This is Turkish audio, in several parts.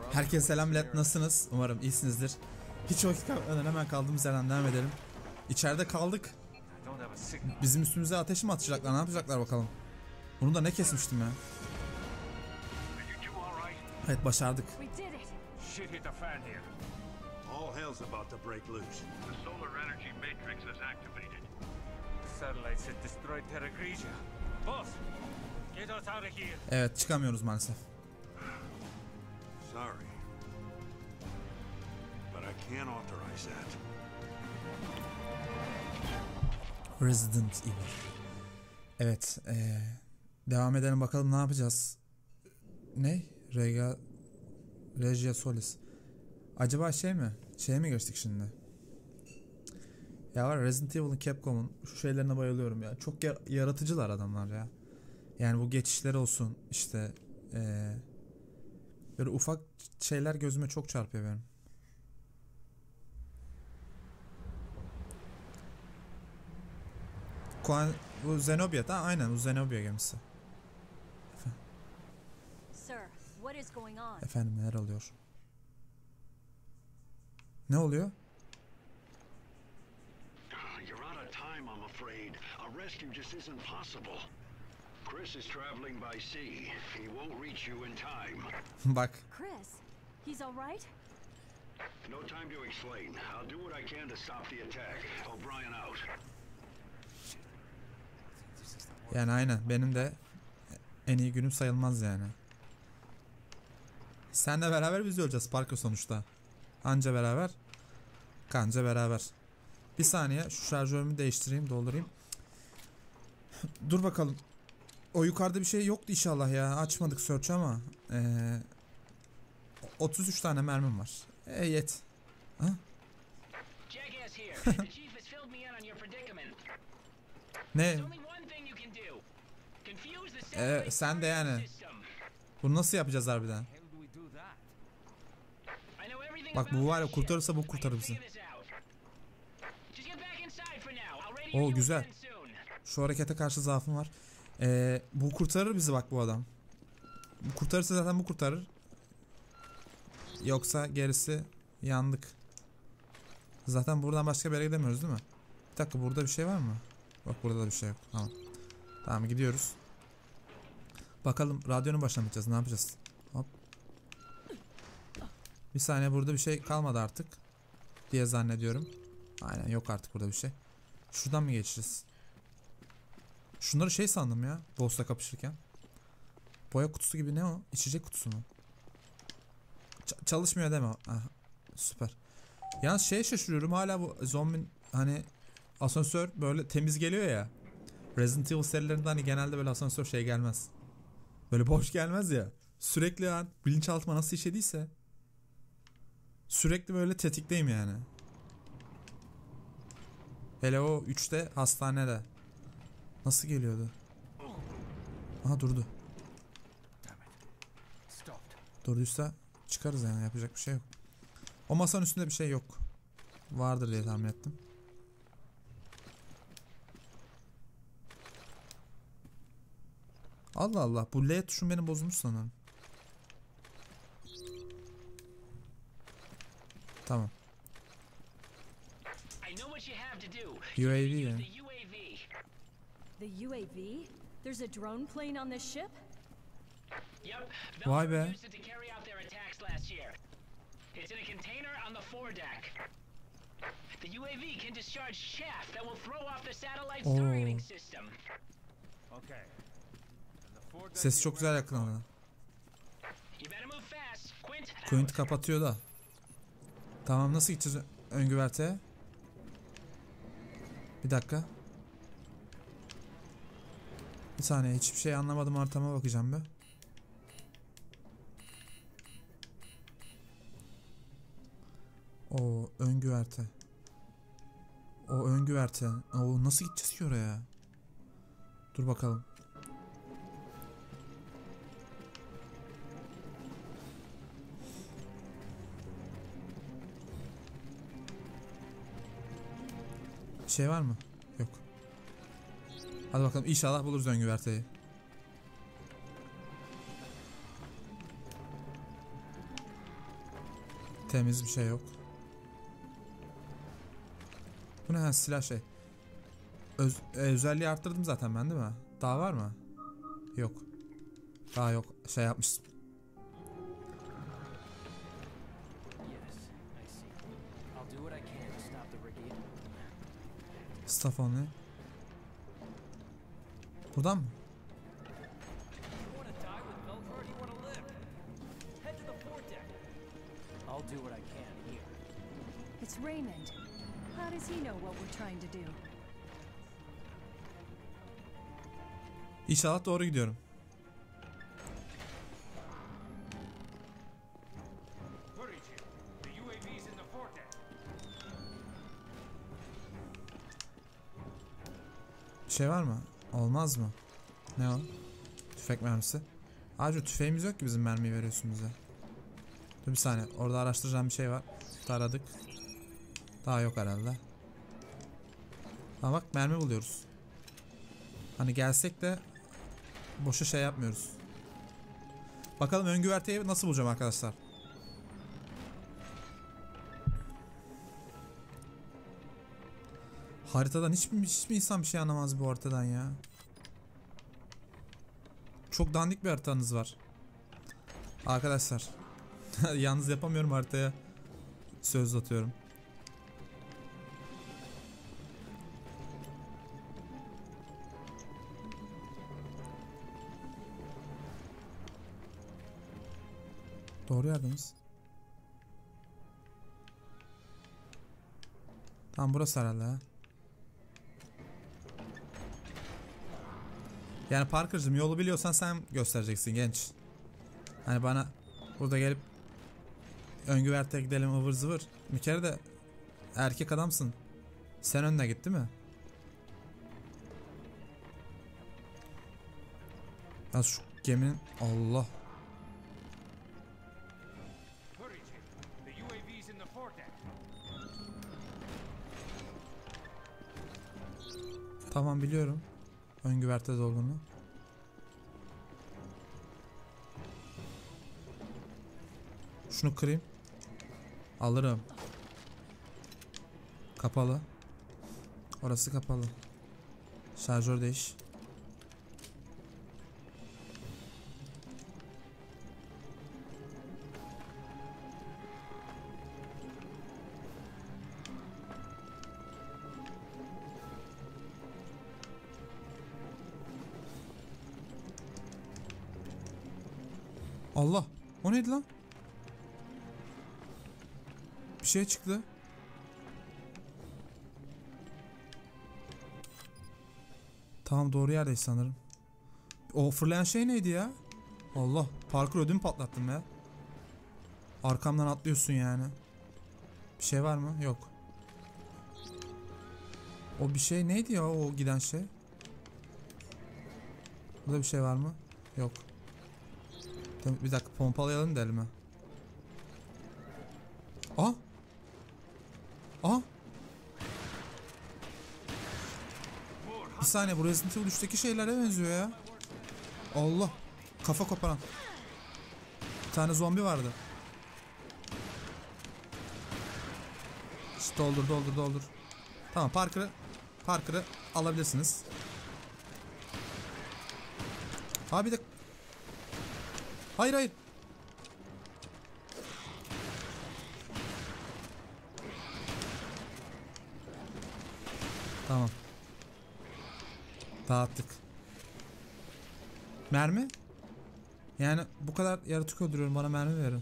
Herkese selam millet, nasılsınız? Umarım iyisinizdir. Hiç vakit kaybetmeden hemen kaldığımız yerden devam edelim. İçeride kaldık. Bizim üstümüze ateş mi atacaklar, ne yapacaklar bakalım. Bunu da ne kesmiştim ya. Evet, başardık. Evet, çıkamıyoruz maalesef. Sorry, but I can't authorize that. Resident Evil. Evet, devam edelim bakalım ne yapacağız. Ne? Regia Solis. Acaba şey mi? Şeye mi geçtik şimdi? Ya var Resident Evil'ın, Capcom'un şu şeylerine bayılıyorum ya. Çok yaratıcılar adamlar ya. Yani bu geçişler olsun işte. Böyle ufak şeyler gözüme çok çarpıyor benim. Bu Zenobia da aynen, bu Zenobia gemisi. Efendim, neler oluyor? Ne oluyor? You're out of time, I'm afraid. A rescue just isn't possible. Chris is traveling by sea. He won't reach you in time. Bak. Chris, he's all right? No time to explain. I'll do what I can to stop the attack. O'Brien out. Yani aynen, benim de en iyi günüm sayılmaz yani. Seninle beraber biz de öleceğiz Parker sonuçta. Anca beraber, kanca beraber. Bir saniye, şu şarjörümü değiştireyim, doldurayım. Dur bakalım. O yukarıda bir şey yoktu inşallah ya. Açmadık search ama 33 tane mermim var. Yet. Ha? Ne? Sen de yani. Bunu nasıl yapacağız harbiden? Bak, bu var ya, kurtarırsa bu kurtarır bizi. Oo, güzel. Şu harekete karşı zaafım var. Bu kurtarır bizi bak, bu adam. Bu kurtarırsa zaten bu kurtarır. Yoksa gerisi yandık. Zaten buradan başka bir yere gidemiyoruz değil mi? Bir dakika, burada bir şey var mı? Bak, burada da bir şey yok. Tamam. Tamam, gidiyoruz. Bakalım, radyonun başına gideceğiz, ne yapacağız? Hop. Bir saniye, burada bir şey kalmadı artık diye zannediyorum. Aynen, yok artık burada bir şey. Şuradan mı geçeceğiz? Şunları şey sandım ya, boss'la kapışırken. Boya kutusu gibi, ne o? İçecek kutusu mu? Çalışmıyor deme. Ah, süper. Yalnız şaşırıyorum hala, bu zombi hani asansör böyle temiz geliyor ya. Resident Evil serilerinde hani genelde böyle asansör şey gelmez. Böyle boş gelmez ya. Sürekli yani bilinçaltıma nasıl işlediyse. Sürekli böyle tetikteyim yani. Hele o 3'te hastanede. Nasıl geliyordu? Aha, durdu. Durduysa çıkarız yani, yapacak bir şey yok. O masanın üstünde bir şey yok. Vardır diye tahmin ettim. Allah Allah, bu L tuşum benim bozulmuş sanırım. Tamam. UAV yani. The UAV? There's a drone plane on this ship? Vay be. It's in a container on the foredeck. The UAV can discharge chaff that will throw off the satellite's targeting system. Okay. Ses çok güzel yakınlarda. You better move fast. Quint kapatıyor da. Tamam, nasıl gideceğiz ön güverteye? Bir dakika. Bir saniye, hiçbir şey anlamadım, haritama bakacağım be. O ön güverte. O ön güverte. O nasıl gideceğiz ki oraya? Dur bakalım. Şey var mı? Yok. Hadi bakalım, inşallah buluruz ön güverteyi. Temiz bir şey yok. Bu ne, ha, silah şey. Özelliği arttırdım zaten ben değil mi? Daha var mı? Yok. Daha yok. Şey yapmıştım. Staff only. Buradan mı? It's Raymond. How does he know what we're trying to do? İnşallah doğru gidiyorum. Bir şey var mı? Olmaz mı? Ne o? Tüfek mermisi. Ayrıca tüfeğimiz yok ki bizim mermiyi veriyorsun bize. Dur bir saniye. Orada araştıracağım bir şey var. Taradık. Daha yok herhalde. Ha bak, mermi buluyoruz. Hani gelsek de boşa şey yapmıyoruz. Bakalım ön güverteyi nasıl bulacağım arkadaşlar. Haritadan hiçbir insan bir şey anlamaz bu haritadan ya. Çok dandik bir haritanız var. Arkadaşlar. Yalnız yapamıyorum haritaya. Söz atıyorum. Doğru yerdeyiz. Tamam, burası herhalde ha. Yani Parker'cığım, yolu biliyorsan sen göstereceksin genç. Hani bana burada gelip ön güverteye gidelim ıvır zıvır. Bir kere de erkek adamsın. Sen önüne git değil mi? Ya şu geminin, Allah. Tamam, biliyorum ön güvertede olduğunu. Şunu kırayım. Alırım. Kapalı. Orası kapalı. Şarjör değiş. Allah. O neydi lan? Bir şey çıktı. Tamam, doğru yerdeyiz sanırım. O fırlayan şey neydi ya? Allah. Parkur ödümü patlattım ya. Arkamdan atlıyorsun yani. Bir şey var mı? Yok. O bir şey neydi ya, o giden şey? Burada bir şey var mı? Yok. Bir dakika, pompalayalım da elime. Aa! Aa! Bir saniye, bu Resident Evil 3'teki şeylere benziyor ya. Allah! Kafa koparan. Bir tane zombi vardı. İşte doldur. Tamam, Parker'ı alabilirsiniz. Abi de... Hayır. Tamam. Dağıttık. Mermi? Yani bu kadar yaratık öldürüyorum, bana mermi verin.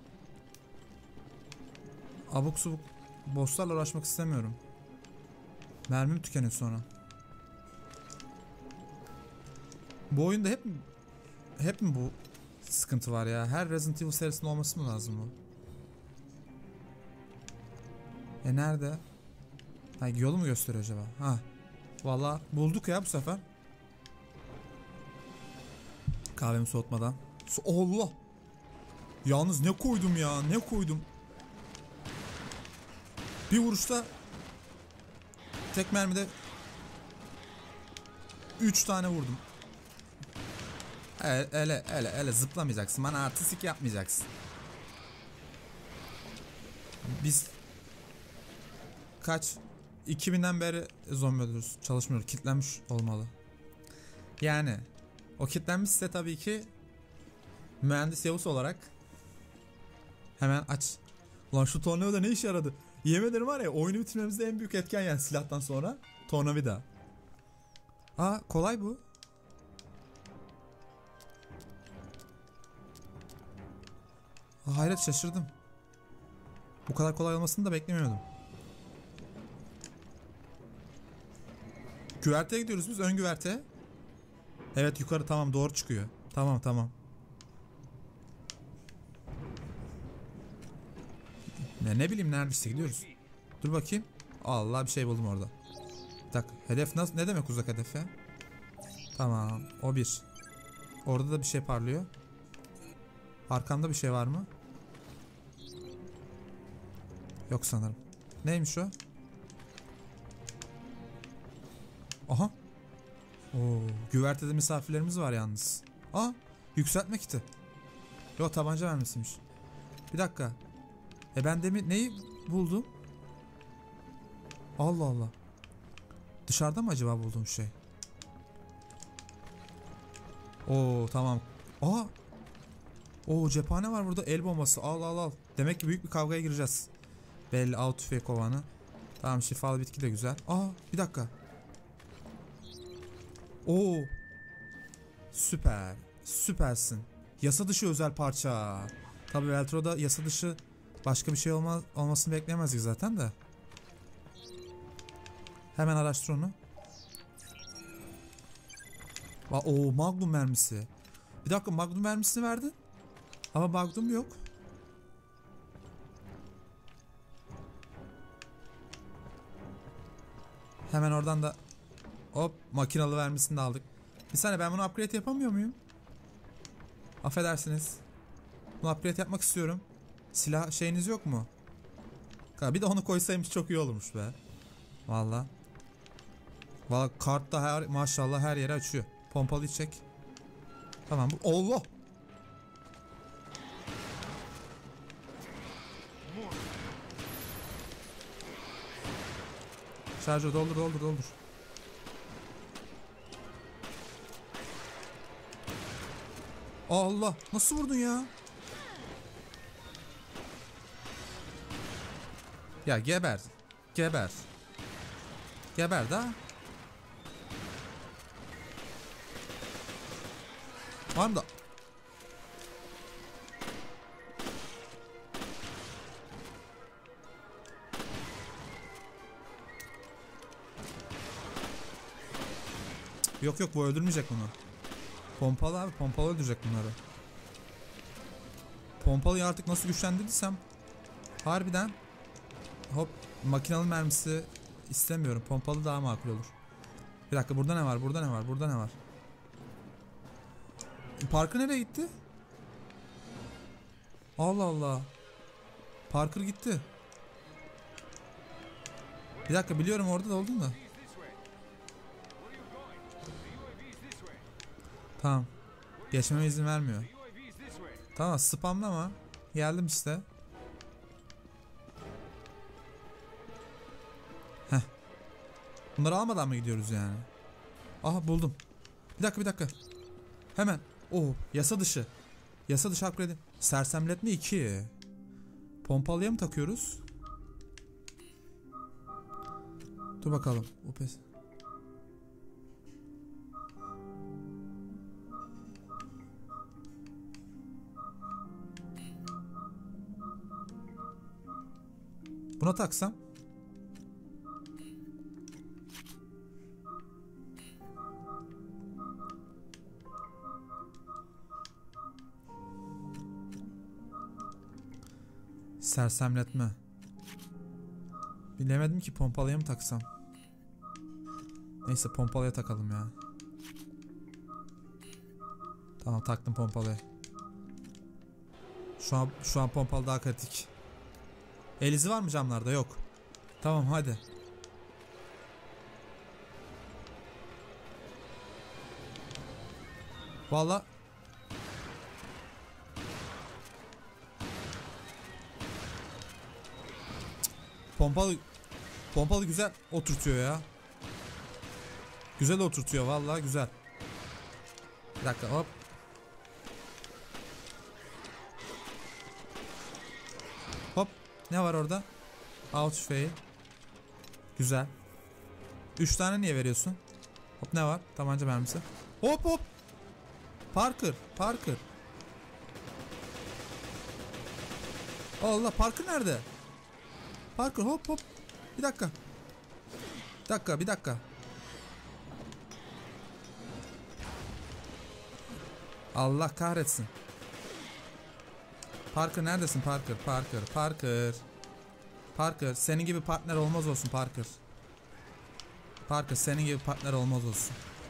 Abuk subuk bosslarla uğraşmak istemiyorum. Mermim tükeniyor sonra. Bu oyunda hep mi bu sıkıntı var ya? Her Resident Evil serisinde olması mı lazım bu? Nerede? Ha, yolu mu gösteriyor acaba? Ha. Vallahi bulduk ya bu sefer. Kahvemi soğutmadan. Allah! Yalnız ne koydum ya? Ne koydum? Bir vuruşta tek mermide 3 tane vurdum. Öyle zıplamayacaksın. Bana artistik yapmayacaksın. Biz kaç 2000'den beri zombi öldürüyoruz. Çalışmıyor. Kilitlenmiş olmalı. Yani o kilitlenmişse tabii ki mühendis Yavuz olarak hemen aç. Ulan şu tornavida ne işe yaradı? Yemin ederim var ya, oyunu bitirmemizde en büyük etken yani silahtan sonra tornavida. Aa, kolay bu. Aa, hayret, şaşırdım. Bu kadar kolay olmasını da beklemiyordum. Güverteye gidiyoruz biz, ön güverte. Evet, yukarı, tamam, doğru çıkıyor. Tamam. Ne bileyim, neredeyse gidiyoruz. Dur bakayım. Allah, bir şey buldum orada. Bir dakika, hedef nasıl, ne demek uzak hedef ya? Tamam, o bir. Orada da bir şey parlıyor. Arkamda bir şey var mı? Yok sanırım. Neymiş o? Aha. Oo, güvertede misafirlerimiz var yalnız. Aa, yükseltme kiti. Yok, tabanca mermisiymiş. Bir dakika. Ben demin neyi buldum? Allah Allah. Dışarıda mı acaba bulduğum şey? Oo, tamam. Aa. Oo, cephane var burada, el bombası. Al. Demek ki büyük bir kavgaya gireceğiz. Belli, av tüfeği kovanı. Tamam, şifalı bitki de güzel. Aa, bir dakika. Oo. Süper. Süpersin. Yasa dışı özel parça. Tabii Veltro'da yasa dışı başka bir şey olmasını bekleyemezdik zaten de. Hemen araştır onu. Oo, Magnum mermisi. Bir dakika, Magnum mermisini verdin. Ama Magnum yok. Hemen oradan da hop, makinalı mermisini de aldık. Bir saniye, ben bunu upgrade yapamıyor muyum? Affedersiniz. Bunu upgrade yapmak istiyorum. Silah şeyiniz yok mu? Bir de onu koysaymış çok iyi olurmuş be. Valla kart da maşallah her yere açıyor. Pompalıyı çek. Tamam, bu Allah. Şarjı doldur. Allah, nasıl vurdun ya? Ya geber da. Var mı da? Yok, bu öldürmeyecek bunu. Pompalı abi, pompalı öldürecek bunları. Pompalıyı artık nasıl güçlendirdiysem harbiden. Hop, makinalı mermisi istemiyorum. Pompalı daha makul olur. Bir dakika, burada ne var? Parker nereye gitti? Allah Allah. Parker gitti. Bir dakika, biliyorum orada da oldun da. Tamam. Geçmeme izin vermiyor. Tamam, spamlama. Geldim işte. Heh. Bunları almadan mı gidiyoruz yani? Aha, buldum. Bir dakika. Hemen. Oo, yasa dışı. Yasa dışı upgrade. Sersemletme 2. Pompalıya mı takıyoruz? Dur bakalım. Upes. Buna taksam. Sersemletme. Bilemedim ki, pompalıya mı taksam? Neyse, pompalıya takalım ya. Tamam, taktım pompalıya. Şu an pompalı daha kritik. El izi var mı camlarda? Yok. Tamam, hadi. Vallahi Pompalı güzel oturtuyor ya. Güzel oturtuyor vallahi güzel. Bir dakika hop. Hop. Ne var orada? Av tüfeği. Güzel. 3 tane niye veriyorsun? Hop ne var? Tabanca mermisi. Hop hop. Parker. Allah Parker nerede? Parker hop hop. Bir dakika. Bir dakika. Allah kahretsin. Parker neredesin Parker? Parker senin gibi partner olmaz olsun Parker. Parker senin gibi partner olmaz olsun.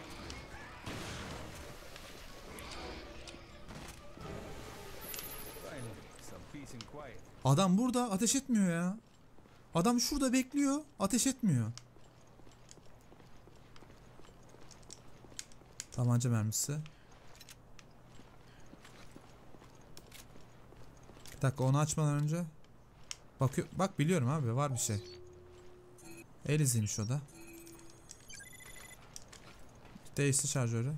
Adam burada ateş etmiyor ya. Adam şurada bekliyor, ateş etmiyor. Tabanca mermisi. Bir dakika onu açmadan önce. Bakıyor, bak biliyorum abi var bir şey. Eliziymiş o da. Değişti şarjörü.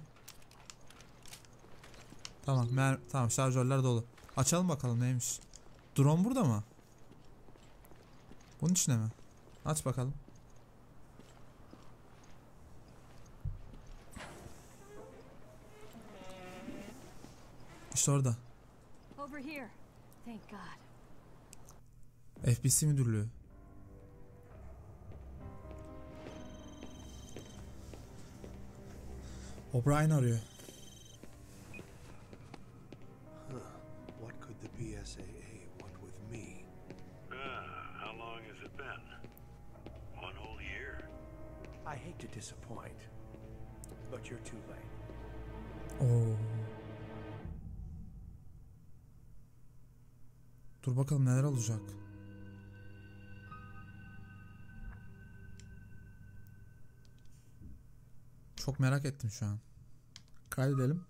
Tamam, tamam şarjörler dolu. Açalım bakalım neymiş. Drone burada mı? Bunun içine mi? Aç bakalım. İşte orada. Over here. Thank God. FBC müdürlüğü. O'Brien arıyor. What could the BSAA want with me? How long has it been? 1 whole year? I hate to disappoint, but you're too late. Oo. Dur bakalım neler olacak. Çok merak ettim şu an. Kaydedelim.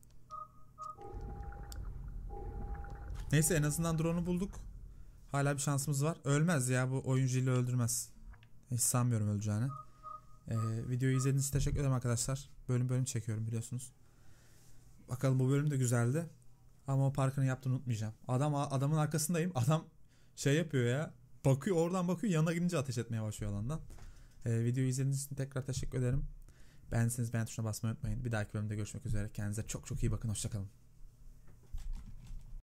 Neyse en azından drone'u bulduk. Hala bir şansımız var. Ölmez ya, bu oyuncuyla öldürmez. Hiç sanmıyorum öleceğini. Videoyu izlediğiniz için teşekkür ederim arkadaşlar. Bölüm çekiyorum biliyorsunuz. Bakalım bu bölüm de güzeldi. Ama o Parker'ın yaptığını unutmayacağım. Adamın arkasındayım. Adam şey yapıyor ya. Bakıyor, oradan bakıyor, yanına gidince ateş etmeye başlıyor alandan. Videoyu izlediğiniz için tekrar teşekkür ederim. Beğendiyseniz beğen tuşuna basmayı unutmayın. Bir dahaki bölümde görüşmek üzere. Kendinize çok çok iyi bakın. Hoşçakalın.